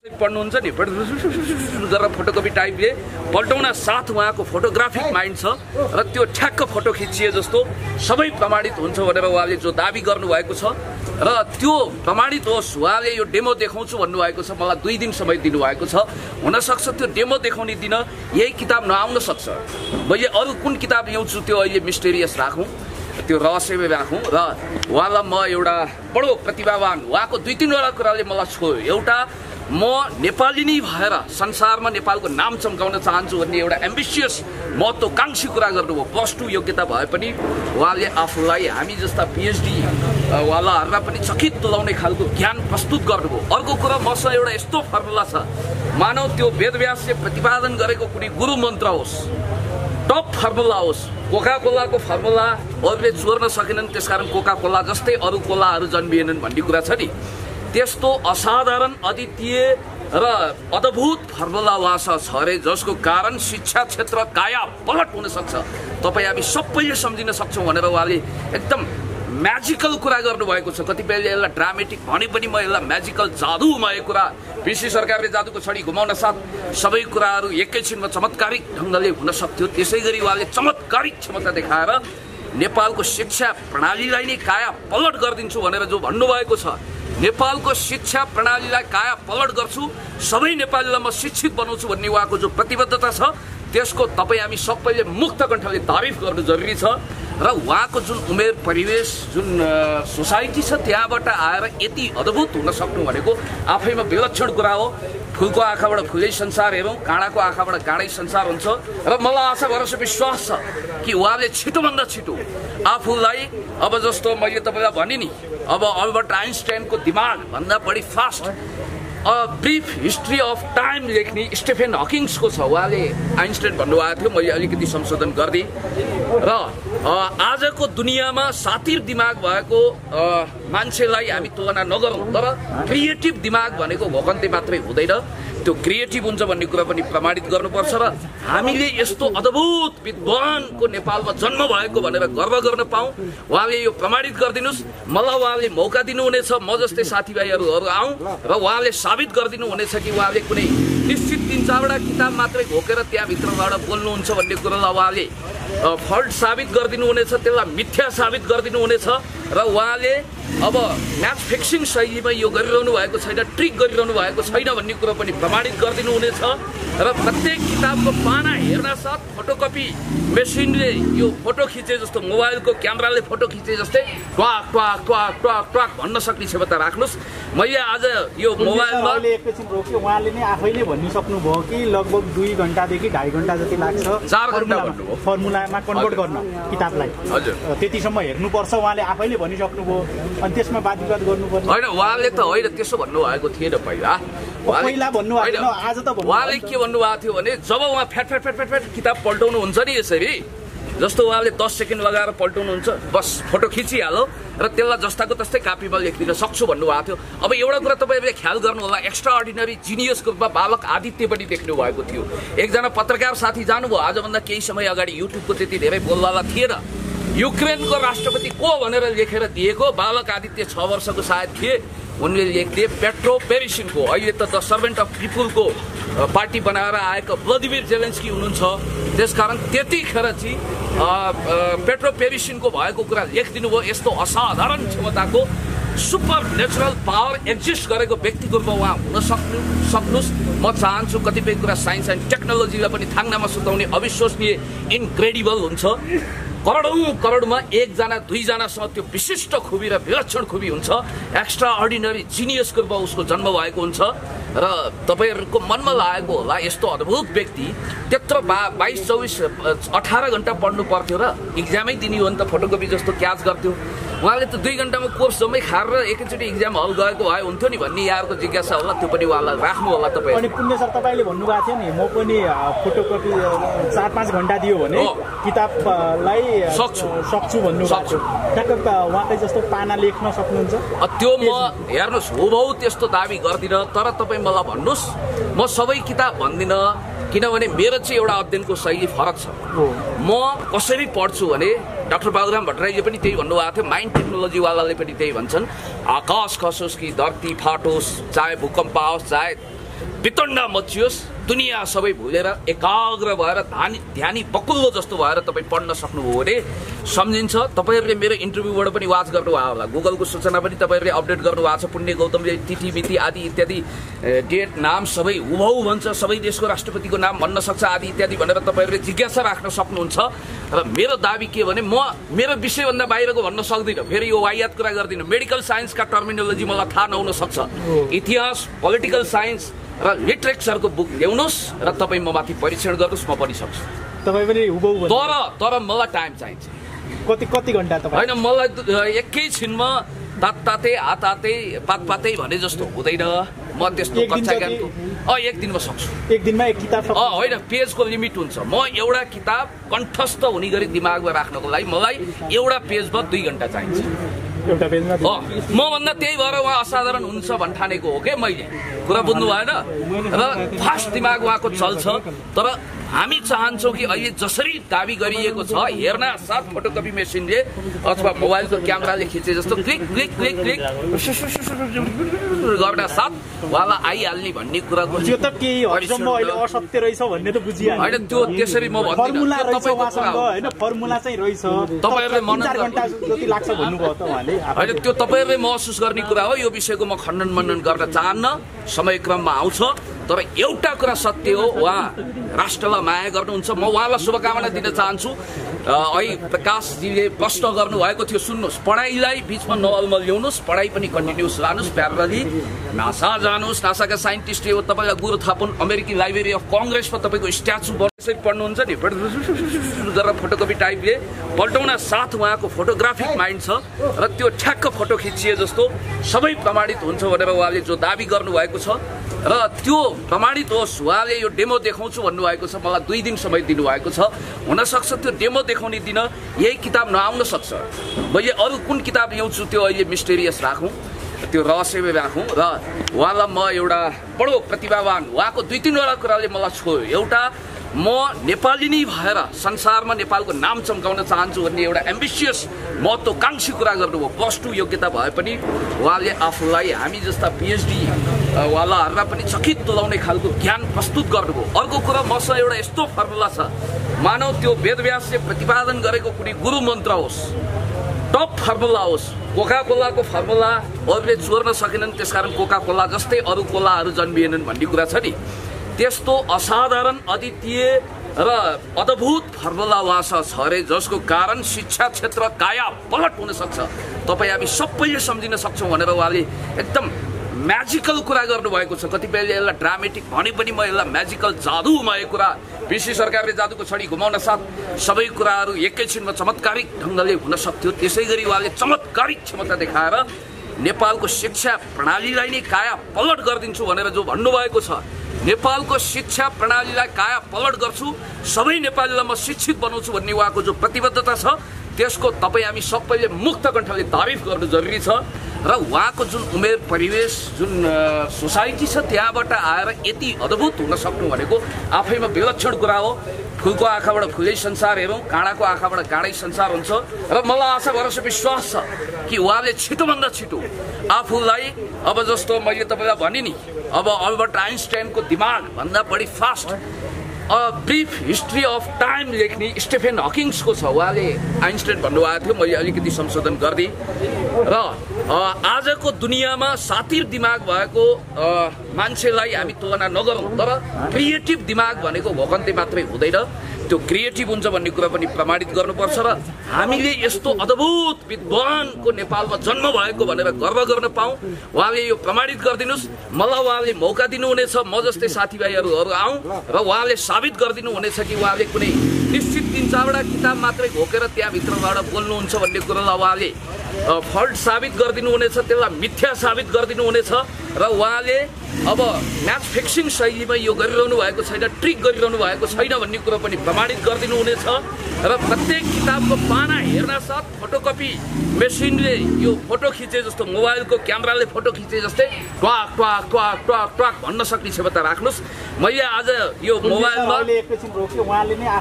पढ्नुहुन्छ नि गरेर फोटोकपी टाइपले पल्टाउन साथ उहाँको फोटोग्राफिक माइन्ड छ र त्यो ठ्याक्क फोटो खिचिए जस्तो सबै प्रमाणित हुन्छ भनेर उहाँले जो दाबी गर्नुभएको छ र त्यो प्रमाणित होस् उहाँले यो डेमो देखाउँछु भन्नुभएको छ। मलाई 2 दिन समय दिनुभएको छ। हुनसक्छ त्यो डेमो देखाउने दिन यही किताब नआउन सक्छ। मैले अरू कुन किताब ल्याउँछु त्यो अहिले मिस्टेरियस राखौँ, त्यो रहस्यमै राखौँ। र उहाँलाई म एउटा बडो प्रतिभावान उहाँको 2-3 वटा कुराले मलाई छोयो। एउटा म नेपाली नै भएर संसारमा नेपालको नाम चम्काउन चाहन्छु भन्ने एउटा एम्बिसियस महत्त्वकांक्षी कुरा गर्नुभयो। +2 योग्यता भए पनि उहाँले आफूलाई हामी जस्ता पिएचडी वालाहरूलाई पनि चकित तुल्याउने खालको ज्ञान प्रस्तुत गर्नुभयो। अर्को कुरा मसँग एउटा यस्तो फर्मुला छ, मानव त्यो वेदव्यासले प्रतिपादन गरेको कुनै गुरु मन्त्र होस्, टप फर्मुला होस्, कोका कोलाको फर्मुला अरूले चोर्न सकेनन् त्यसकारण कोका कोला जस्तै अरू कोलाहरू जन्मिएनन् भन्ने कुरा छ नि, त्यस्तो असाधारण अद्वितीय र अद्भुत फर्मुला उहाँसँग छ अरे जसको कारण शिक्षा क्षेत्र काया पलट हुन सक्छ, तपाईँ हामी सबैले सम्झिन सक्छौँ भनेर उहाँले एकदम म्याजिकल कुरा गर्नुभएको छ। कतिपयले यसलाई ड्रामेटिक भने पनि म यसलाई म्याजिकल जादुमय कुरा, पिसी सरकारले जादुको छडी घुमाउन साथ सबै कुराहरू एकैछिनमा चमत्कारिक ढङ्गले हुन सक्थ्यो। त्यसै गरी उहाँले चमत्कारिक क्षमता देखाएर नेपालको शिक्षा प्रणालीलाई नै काया पलट गरिदिन्छु भनेर जो भन्नुभएको छ, नेपालको शिक्षा प्रणालीलाई काया पलट गर्छु, सबै नेपालीलाई म शिक्षित बनाउँछु भन्ने उहाँको जो प्रतिबद्धता छ त्यसको तपाईँ हामी सबैले मुक्त कण्ठले तारिफ गर्नु जरुरी छ। र उहाँको जुन उमेर परिवेश जुन सोसाइटी छ त्यहाँबाट आएर यति अद्भुत हुन सक्नु भनेको आफैमा विलक्षण कुरा हो। फुलको आँखाबाट फुलै संसार हेरौँ, काँडाको आँखाबाट काँडै संसार हुन्छ। र मलाई आशा भरोसा विश्वास छ कि उहाँले छिटोभन्दा छिटो आफूलाई अब जस्तो मैले तपाईँलाई भने नि, अब अल्बर्ट आइन्स्टाइनको दिमाग भन्दा बढी fast brief history of time लेख्ने स्टेफेन हकिङ्सको छ। उहाँले आइन्स्टाइन भन्नुभएको थियो, मैले अलिकति संशोधन गरिदिएँ। र आजको दुनियाँमा सातिर दिमाग भएको मान्छेलाई हामी तुलना नगरौँ, तर क्रिएटिभ दिमाग भनेको भोकन्ते मात्रै हुँदैन, त्यो क्रिएटिभ हुन्छ भन्ने कुरा पनि प्रमाणित गर्नुपर्छ। र हामीले यस्तो अद्भुत विद्वानको नेपालमा जन्म भएको भनेर गर्व गर्न पाऊँ, उहाँले यो प्रमाणित गरिदिनुहोस्। मलाई उहाँले मौका दिनुहुनेछ, म जस्तै साथीभाइहरू आउँ र उहाँले साबित गरिदिनु हुनेछ कि उहाँले कुनै निश्चित 3-4वटा किताब मात्रै घोकेर त्यहाँभित्रबाट बोल्नुहुन्छ भन्ने कुरालाई उहाँले फल्ट साबित गरिदिनु हुनेछ, त्यसलाई मिथ्या साबित गरिदिनु हुनेछ। र उहाँले अब म्याच फिक्सिङ शैलीमा यो गरिरहनु भएको छैन, ट्रिक गरिरहनु भएको छैन भन्ने कुरा पनि प्रमाणित गरिदिनु हुनेछ। र प्रत्येक किताबको पाना हेर्न साथ फोटोकपी मेसिनले यो फोटो खिचे जस्तो, मोबाइलको क्यामेराले फोटो खिचे जस्तै ट्वाक ट्वाक ट्वाक ट्वाक ट्वाक भन्न सक्ने क्षमता राख्नुहोस्। मैले आज यो मोबाइलमा एकैछिन रोक्यो, उहाँले नै आफैले भनिसक्नुभयो कि लगभग 2 घण्टादेखि 2.5 घण्टा जति लाग्छ 4 घण्टा भन्नुभयो फर्मुलामा कन्भर्ट गर्न किताबलाई। हजुर, त्यतिसम्म हेर्नुपर्छ उहाँले आफैले भनिसक्नुभयो, अनि त्यसमा वादविवाद गर्नुपर्छ होइन। उहाँले त होइन त्यसो भन्नुभएको थिएन पहिला भन्नुभएको थिएन, आज त उहाँले के भन्नुभएको थियो भने जब उहाँ फ्याट फ्याट फ्याट फ्याट फ्याट किताब पल्टाउनु हुन्छ नि यसरी, जस्तो उहाँले 10 सेकेन्ड लगाएर पल्टाउनुहुन्छ, बस फोटो खिचिहाल्यो र त्यसलाई जस्ताको तस्तै कापीमा लेखिदिन सक्छु भन्नुभएको थियो। अब एउटा कुरा तपाईँहरूले ख्याल गर्नु होला, एक्स्ट्रा अर्डिनरी जिनियसको रूपमा बालक आदित्य पनि देख्नु भएको थियो। एकजना पत्रकार साथी जानुभयो आजभन्दा केही समय अगाडि, युट्युबको त्यति धेरै बोलवाला थिएन, युक्रेनको राष्ट्रपति को भनेर लेखेर दिएको बालक आदित्य 6 वर्षको सायद थिए, उनले लेखिदिए पेट्रो पेरिसिनको, अहिले त द सर्भेन्ट अफ पिपुलको पार्टी बनाएर आएको भ्लादिमिर जेलेन्स्की हुनुहुन्छ। त्यसकारण त्यतिखेर चाहिँ पेट्रो पेरिसिनको भएको कुरा लेखिदिनु भयो। यस्तो असाधारण क्षमताको सुपर नेचुरल पावर एक्जिस्ट गरेको व्यक्तिको रूपमा उहाँ हुन सक्नुहोस्। म चाहन्छु कतिपय कुरा साइन्स एन्ड टेक्नोलोजीलाई पनि थाङ्नामा सुताउने अविश्वसनीय इन्क्रेडिबल हुन्छ। करोडमा 1 जना 2 जनासँग त्यो विशिष्ट खुबी र विलक्षण खुबी हुन्छ, एक्स्ट्रा अर्डिनरी जिनियसको रूपमा उसको जन्म भएको हुन्छ। र तपाईँहरूको मनमा लागेको होला यस्तो अद्भुत व्यक्ति त्यत्रो 22, 24, 18 घण्टा पढ्नु पर्थ्यो र इक्जामै दिने हो नि त, फोटोकपी जस्तो क्याच गर्थ्यो। उहाँले त 2 घण्टामा कोर्स जम्मै खाएर एकैचोटि इक्जाम हल गएको भए हुन्थ्यो नि भन्ने यहाँको जिज्ञासा होला, त्यो पनि उहाँलाई राख्नु होला तपाईँ। अनि पुण्य सर तपाईँले भन्नुभएको थियो नि, म पनि फोटोकपी 4-5 घण्टा दियो भने किताबलाई सक्छु भन्नुभएको थियो, ठ्याक्क उहाँकै जस्तो पाना लेख्न सक्नुहुन्छ। त्यो म हेर्नुहोस् हुबहु त्यस्तो दाबी गर्दिनँ, तर तपाईँ मलाई भन्नुहोस्, म सबै किताब भन्दिनँ किनभने मेरो चाहिँ एउटा अध्ययनको शैली फरक छ। म कसरी पढ्छु भने डाक्टर बाबुराम भट्टराईले पनि त्यही भन्नुभएको थियो, माइन्ड टेक्नोलोजीवालाले पनि त्यही भन्छन्, आकाश खसोस् कि धरती फाटोस्, चाहे भूकम्प आओस्, चाहे वितण्डा मचियोस्, दुनियाँ सबै भुलेर एकाग्र भएर ध्यानी बकुल्लो जस्तो भएर तपाईँ पढ्न सक्नुभयो भने सम्झिन्छ। तपाईँहरूले मेरो इन्टरभ्यूबाट पनि वाच गर्नुभयो होला, गुगलको सूचना पनि तपाईँहरूले अपडेट गर्नुभएको छ। पुण्य गौतमले तिथि मिति आदि इत्यादि डेट नाम सबै हुबहु भन्छ, सबै देशको राष्ट्रपतिको नाम भन्न सक्छ आदि इत्यादि भनेर तपाईँहरूले जिज्ञासा राख्न सक्नुहुन्छ। र मेरो दाबी के भने म मेरो विषयभन्दा बाहिरको भन्न सक्दिनँ, फेरि यो वाहियात कुरा गर्दिनँ। मेडिकल साइन्सका टर्मिनोलोजी मलाई थाहा नहुन सक्छ, इतिहास, पोलिटिकल साइन्स र लिटरेचरको बुक ल्याउनुहोस् र तपाईँ म माथि परीक्षण गर्नुहोस्, म पनि सक्छु। तपाईँ पनि हुबहु तर मलाई टाइम चाहिन्छ। कति घण्टा तपाईँ? होइन, मलाई एकैछिनमा तातै हातै पातै भने जस्तो हुँदैन। म त्यस्तो कक्षा ज्ञानको एक दिनमा सक्छु। एक दिनमा एक किताब? होइन, पेजको लिमिट हुन्छ। म एउटा किताब कण्ठस्थ हुने गरी दिमागमा राख्नको लागि मलाई एउटा पेजमा 2 घण्टा चाहिन्छ। एउटा पेजमा म भन्दा त्यही भएर उहाँ असाधारण हुन्छ भन्ठानेको हो क्या मैले, कुरा बुझ्नु भएन। र फास्ट दिमाग उहाँको चल्छ। तर हामी चाहन्छौँ कि अहिले जसरी दाबी गरिएको छ हेर्न साथ फोटोकपी मेसिनले अथवा मोबाइलको क्यामेराले खिचे जस्तो क्लिक क्लिक क्लिक क्लिक गर्दा साथ उहाँलाई आइहाल्ने भन्ने कुराको त्यो त केही हदसम्म अहिले असत्य रहेछ भन्ने त बुझिहाल्नु। होइन, त्यो त्यसरी म भन्दिनँ। फर्मुला रहेछ उहाँसँग, होइन फर्मुला चाहिँ रहेछ। तपाईँहरूले 4 घण्टा जति लाग्छ भन्नुभयो त उहाँले। होइन, त्यो तपाईँहरूले महसुस गर्ने कुरा हो। यो विषयको म खण्डन मण्डन गर्न चाहन्न, समयक्रममा आउँछ। तर एउटा कुरा सत्य हो, उहाँ राष्ट्रलाई माया गर्नुहुन्छ। म उहाँलाई शुभकामना दिन चाहन्छु। अहिले प्रकाशजीले प्रश्न गर्नुभएको थियो, सुन्नुहोस्, पढाइलाई बिचमा नअलमल ल्याउनुहोस्, पढाइ पनि कन्टिन्युस लानुहोस्, प्यारलली नासा जानुहोस्, नासाका साइन्टिस्टले हो तपाईँलाई गुरु थापुन अमेरिकी लाइब्रेरी अफ कङ्ग्रेसमा तपाईँको स्ट्याचु यसरी पढ्नुहुन्छ नि, गरेर फोटोकपी टाइपले पल्टाउन साथ उहाँको फोटोग्राफिक माइन्ड छ र त्यो ठ्याक्क फोटो खिचिए जस्तो सबै प्रमाणित हुन्छ भनेर उहाँले जो दाबी गर्नुभएको छ र त्यो प्रमाणित होस्। उहाँले यो डेमो देखाउँछु भन्नुभएको छ, मलाई 2 दिन समय दिनुभएको छ। हुनसक्छ त्यो डेमो देखाउने दिन यही किताब नआउन सक्छ। मैले अरू कुन किताब ल्याउँछु त्यो अहिले मिस्टेरियस राखौँ, त्यो रहस्यमै राखौँ। र उहाँलाई म एउटा बडो प्रतिभावान, उहाँको 2-3वटा कुराले मलाई छोयो। एउटा, म नेपाली नै भएर संसारमा नेपालको नाम चम्काउन चाहन्छु भन्ने एउटा एम्बिसियस महत्त्वकांक्षी कुरा गर्नुभयो। +2 योग्यता भए पनि उहाँले आफूलाई हामी जस्ता पिएचडी वालाहरूलाई पनि चकित तुलाउने खालको ज्ञान प्रस्तुत गर्नुभयो। अर्को कुरा, मसँग एउटा यस्तो फर्मुला छ, मानव त्यो वेदव्यासले प्रतिपादन गरेको कुनै गुरु मन्त्र होस्, टप फर्मुला होस्, कोका कोलाको फर्मुला अरूले चोर्न सकेनन्, त्यसकारण कोका कोला जस्तै अरू कोलाहरू जन्मिएनन् भन्ने कुरा छ नि, त्यस्तो असाधारण अद्वितीय र अद्भुत फर्मुला उहाँसँग छ अरे, जसको कारण शिक्षा क्षेत्र काया पलट हुन सक्छ। तपाईँ हामी सबैले सम्झिन सक्छौँ भनेर उहाँले एकदम म्याजिकल कुरा गर्नुभएको छ। कतिपयले यसलाई ड्रामेटिक भने पनि म यसलाई म्याजिकल जादुमय कुरा, विदेशी सरकारले जादुको छडी घुमाउन साथ सबै कुराहरू एकैछिनमा चमत्कारिक ढङ्गले हुन सक्थ्यो। त्यसै गरी उहाँले चमत्कारिक क्षमता देखाएर नेपालको शिक्षा प्रणालीलाई नै काया पलट गरिदिन्छु भनेर जो भन्नुभएको छ, नेपालको शिक्षा प्रणालीलाई काया पलट गर्छु, सबै नेपालीलाई म शिक्षित बनाउँछु भन्ने उहाँको जो प्रतिबद्धता छ, त्यसको तपाईँ हामी सबैले मुक्त कण्ठले तारिफ गर्नु जरुरी छ। र उहाँको जुन उमेर परिवेश, जुन सोसाइटी छ, त्यहाँबाट आएर यति अद्भुत हुन सक्नु भनेको आफैमा विलक्षण कुरा हो। फुलको आँखाबाट फुलै संसार हेरौँ, काँडाको आँखाबाट काँडै संसार हुन्छ। र मलाई आशा भरोसा विश्वास छ कि उहाँले छिटोभन्दा छिटो आफूलाई, अब जस्तो मैले तपाईँलाई भने नि, अब अल्बर्ट आइन्स्टाइनको दिमाग भन्दा बढी fast brief history of time लेख्ने स्टेफेन हकिङ्सको छ। उहाँले आइन्स्टाइन भन्नुभएको थियो, मैले अलिकति संशोधन गरिदिएँ। र आजको दुनियाँमा सातिर दिमाग भएको मान्छेलाई हामी तुलना नगरौँ, तर क्रिएटिभ दिमाग भनेको भोकन्ते मात्रै हुँदैन, त्यो क्रिएटिभ हुन्छ भन्ने कुरा पनि प्रमाणित गर्नुपर्छ। र हामीले यस्तो अद्भुत विद्वानको नेपालमा जन्म भएको भनेर गर्व गर्न पाऊँ, उहाँले यो प्रमाणित गरिदिनुहोस्। मलाई उहाँले मौका दिनुहुनेछ, म जस्तै साथीभाइहरू आउँ र उहाँले साबित गरिदिनु हुनेछ कि उहाँले कुनै निश्चित 3-4वटा किताब मात्रै घोकेर त्यहाँभित्रबाट बोल्नुहुन्छ भन्ने कुरालाई उहाँले फल्ट साबित गरिदिनु हुनेछ, त्यसलाई मिथ्या साबित गरिदिनु हुनेछ। र उहाँले अब म्याच फिक्सिङ शैलीमा यो गरिरहनु भएको छैन, ट्रिक गरिरहनु भएको छैन भन्ने कुरो पनि प्रमाणित गरिदिनु हुनेछ। र प्रत्येक किताबको पाना हेर्न साथ फोटोकपी मेसिनले यो फोटो खिचे जस्तो, मोबाइलको क्यामेराले फोटो खिचे जस्तै ट्वाक ट्वाक ट्वाक ट्वाक ट्वाक भन्न सक्ने क्षमता राख्नुहोस्। मैले आज यो मोबाइलमा एकैछिन रोक्यो, उहाँले नै आफैले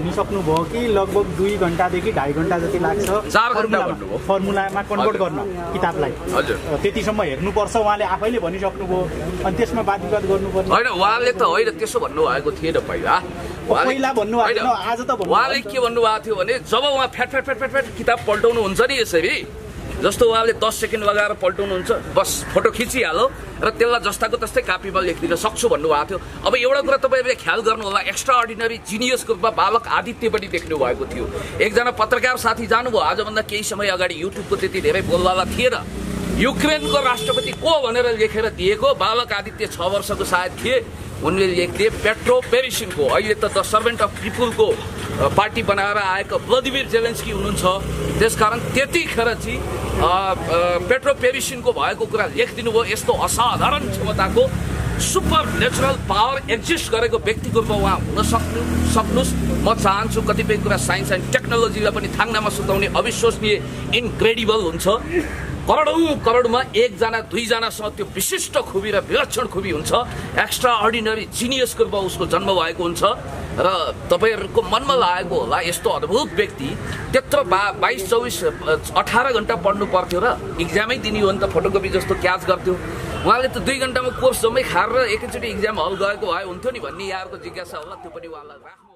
भनिसक्नुभयो कि लगभग 2 घण्टादेखि 2.5 घण्टा जति लाग्छ 4 घण्टा भन्नुभयो फर्मुलामा कन्भर्ट गर्न किताबलाई। हजुर त्यतिसम्म हेर्नुपर्छ उहाँले आफैले भनिसक्नुभयो अनि त्यसमा वाद विवाद गर्नुपर्ने होइन। उहाँले त होइन त्यसो भन्नुभएको थिएन पहिला भन्नुभएको थिएन, आज त उहाँले के भन्नुभएको थियो भने जब उहाँ फ्याट किताब पल्टाउनुहुन्छ नि यसरी जस्तो उहाँले 10 सेकेन्ड लगाएर पल्टाउनुहुन्छ बस फोटो खिचिहाल्यो र त्यसलाई जस्ताको तस्तै कापीमा लेखिदिन सक्छु भन्नुभएको थियो। अब एउटा कुरा तपाईँले ख्याल गर्नु होला, एक्स्ट्रा अर्डिनरी जिनियसको रूपमा बालक आदित्य पनि देख्नु भएको थियो। एकजना पत्रकार साथी जानुभयो आजभन्दा केही समय अगाडि, युट्युबको त्यति धेरै बोलवाला थिएन। युक्रेनको राष्ट्रपति को भनेर लेखेर दिएको बालक आदित्य 6 वर्षको सायद थिए, उनले लेखिदिए पेट्रो पेरिसिनको, अहिले त द सर्भेन्ट अफ पिपुलको पार्टी बनाएर आएको भ्लादिमिर जेलेन्स्की हुनुहुन्छ। त्यसकारण त्यतिखेर चाहिँ पेट्रो पेरिसिनको भएको कुरा लेखिदिनु भयो। यस्तो असाधारण क्षमताको सुपर नेचुरल पावर एक्जिस्ट गरेको व्यक्तिको रूपमा उहाँ हुन सक्नुहोस्। म चाहन्छु कतिपय कुरा साइन्स एन्ड टेक्नोलोजीलाई पनि थाङ्नामा सुताउने अविश्वसनीय इन्क्रेडिबल हुन्छ। करोडमा 1 जना 2 जनासँग त्यो विशिष्ट खुबी र विलक्षण खुबी हुन्छ। एक्स्ट्रा अर्डिनरी जिनियसको रूपमा उसको जन्म भएको हुन्छ र तपाईँहरूको मनमा लागेको होला यस्तो अद्भुत व्यक्ति त्यत्रो 22, 24, 18 घण्टा पढ्नु पर्थ्यो र इक्जामै दिने हो नि त, फोटोकपी जस्तो क्याच गर्थ्यो। उहाँले त 2 घण्टामा कोर्स जम्मै खाएर एकैचोटि इक्जाम हल गएको भए हुन्थ्यो नि भन्ने यहाँहरूको जिज्ञासा होला, त्यो पनि उहाँलाई राख्नु